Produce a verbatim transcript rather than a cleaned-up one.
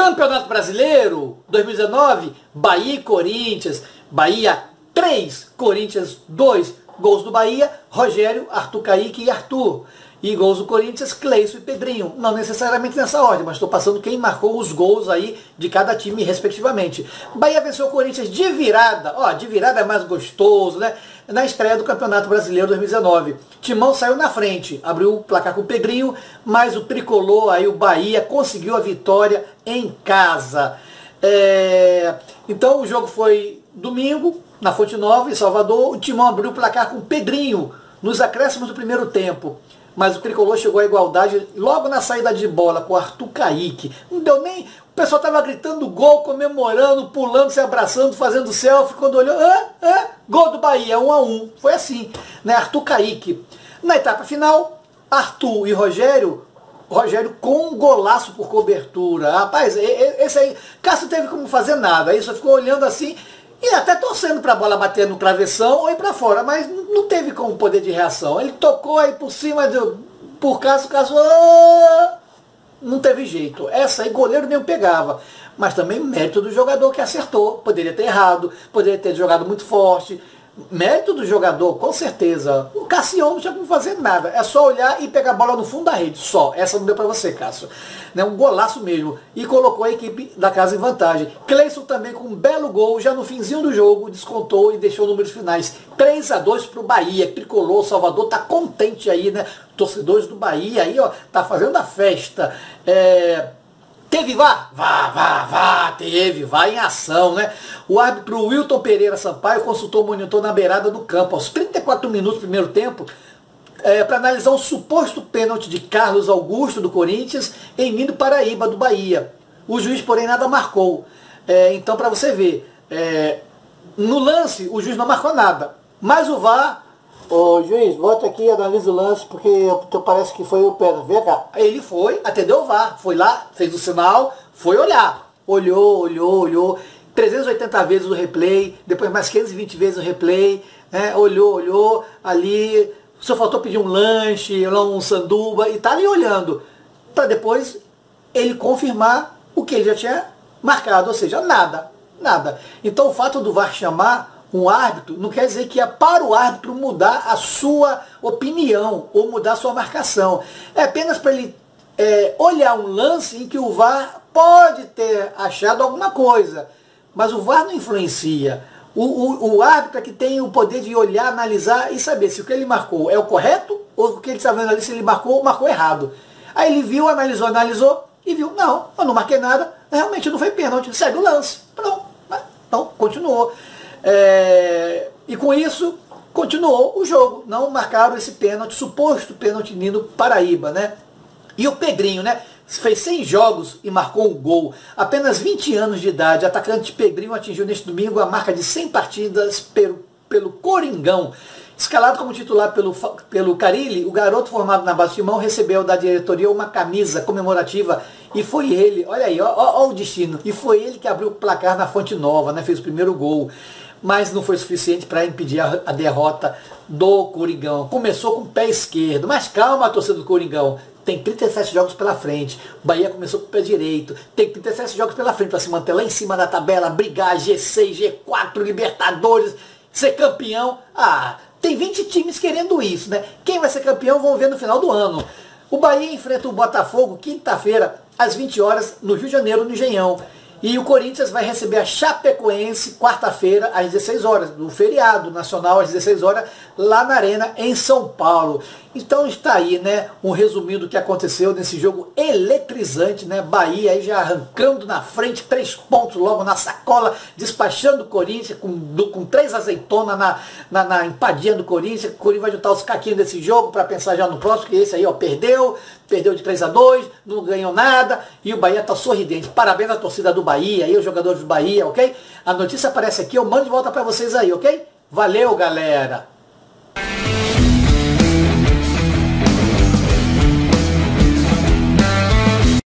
Campeonato Brasileiro dois mil e dezenove, Bahia e Corinthians. Bahia três, Corinthians dois. Gols do Bahia, Rogério, Arthur Caíque e Arthur. E gols do Corinthians, Cleison e Pedrinho. Não necessariamente nessa ordem, mas estou passando quem marcou os gols aí de cada time respectivamente. Bahia venceu o Corinthians de virada. Ó, de virada é mais gostoso, né? Na estreia do Campeonato Brasileiro dois mil e dezenove. Timão saiu na frente, abriu o placar com o Pedrinho, mas o tricolor aí, o Bahia, conseguiu a vitória em casa. É... Então o jogo foi domingo, na Fonte Nova, em Salvador. O Timão abriu o placar com o Pedrinho, nos acréscimos do primeiro tempo. Mas o tricolor chegou à igualdade logo na saída de bola com o Arthur Caíque. Não deu nem... O pessoal estava gritando gol, comemorando, pulando, se abraçando, fazendo selfie. Quando olhou, ah, ah, gol do Bahia, um a um. Foi assim, né? Arthur Caíque. Na etapa final, Arthur e Rogério, Rogério com um golaço por cobertura. Rapaz, esse aí, Cássio teve como fazer nada. Aí só ficou olhando assim e até torcendo para a bola bater no travessão ou ir para fora, mas não teve como poder de reação. Ele tocou aí por cima, do, por Cássio, Cássio, ah, não teve jeito. Essa aí goleiro nem pegava. Mas também mérito do jogador que acertou. Poderia ter errado, poderia ter jogado muito forte. Mérito do jogador, com certeza. O Cassião não tinha como fazer nada. É só olhar e pegar a bola no fundo da rede. Só. Essa não deu para você, Cássio. Né? Um golaço mesmo. E colocou a equipe da casa em vantagem. Cleison também com um belo gol. Já no finzinho do jogo, descontou e deixou números finais. três a dois para o Bahia. Tricolor, Salvador, tá contente aí, né? Torcedores do Bahia aí, ó, tá fazendo a festa. É... Teve V A R? Vá, vá, vá, teve, vá em ação, né? O árbitro Wilton Pereira Sampaio consultou o monitor na beirada do campo, aos trinta e quatro minutos do primeiro tempo, é, para analisar um suposto pênalti de Carlos Augusto, do Corinthians, em Nino Paraíba, do Bahia. O juiz, porém, nada marcou. É, então, para você ver, é, no lance, o juiz não marcou nada. Mas o V A R... Ô juiz, volta aqui e analisa o lance, porque parece que foi o pênalti. Vem cá. Ele foi, atendeu o V A R, foi lá, fez o sinal, foi olhar. Olhou, olhou, olhou. trezentas e oitenta vezes o replay, depois mais quinhentas e vinte vezes o replay. Né? Olhou, olhou, ali. Só faltou pedir um lanche, um sanduba, e tá ali olhando. Para depois ele confirmar o que ele já tinha marcado, ou seja, nada. Nada. Então o fato do V A R chamar um árbitro não quer dizer que é para o árbitro mudar a sua opinião ou mudar a sua marcação. É apenas para ele é, olhar um lance em que o V A R pode ter achado alguma coisa, mas o V A R não influencia. O, o, o árbitro é que tem o poder de olhar, analisar e saber se o que ele marcou é o correto ou o que ele está vendo ali, se ele marcou ou marcou errado. Aí ele viu, analisou, analisou e viu, não, eu não marquei nada, realmente não foi pênalti, segue o lance. Pronto, então continuou. É, e com isso, continuou o jogo. Não marcaram esse pênalti, suposto pênalti Nino Paraíba, né? E o Pedrinho, né? Fez cem jogos e marcou um gol. Apenas vinte anos de idade. Atacante Pedrinho atingiu neste domingo a marca de cem partidas pelo, pelo Coringão. Escalado como titular pelo, pelo Carille, o garoto formado na base de Timão recebeu da diretoria uma camisa comemorativa e foi ele, olha aí, ó, ó, ó o destino, e foi ele que abriu o placar na Fonte Nova, né? Fez o primeiro gol. Mas não foi suficiente para impedir a, a derrota do Coringão. Começou com o pé esquerdo, mas calma, a torcida do Coringão. Tem trinta e sete jogos pela frente. O Bahia começou com o pé direito. Tem trinta e sete jogos pela frente para se manter lá em cima da tabela, brigar G seis, G quatro, Libertadores, ser campeão. Ah, tem vinte times querendo isso, né? Quem vai ser campeão vão ver no final do ano. O Bahia enfrenta o Botafogo quinta-feira, às vinte horas, no Rio de Janeiro, no Engenhão. E o Corinthians vai receber a Chapecoense quarta-feira, às dezesseis horas, no feriado nacional, às dezesseis horas, lá na Arena, em São Paulo. Então está aí, né, um resumido do que aconteceu nesse jogo eletrizante, né? Bahia aí já arrancando na frente, três pontos logo na sacola, despachando o Corinthians com, do, com três azeitonas na, na, na empadinha do Corinthians. O Corinthians vai juntar os caquinhos desse jogo para pensar já no próximo, que esse aí, ó, perdeu, perdeu de três a dois, não ganhou nada, e o Bahia tá sorridente. Parabéns à torcida do Bahia, aí os jogadores do Bahia, ok? A notícia aparece aqui, eu mando de volta para vocês aí, ok? Valeu, galera!